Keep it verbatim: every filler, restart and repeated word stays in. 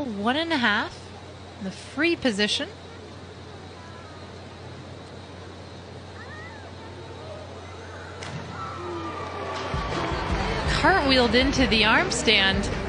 level one and a half, the free position. Cartwheeled into the arm stand.